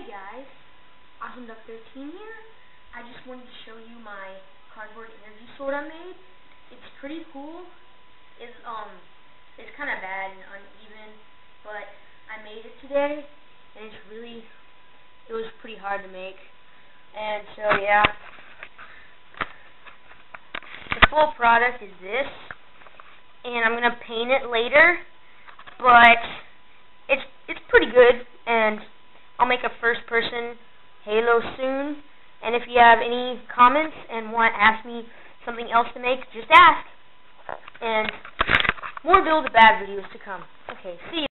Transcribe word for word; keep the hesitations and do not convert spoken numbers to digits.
Hey guys, Awesome Duck thirteen here. I just wanted to show you my cardboard energy sword I made. It's pretty cool. It's um, it's kind of bad and uneven, but I made it today, and it's really, it was pretty hard to make. And so yeah, the full product is this, and I'm gonna paint it later, but it's it's pretty good, and I'll make a first-person Halo soon. And if you have any comments and want to ask me something else to make, just ask. And more Build-A-Bad videos to come. Okay, see you.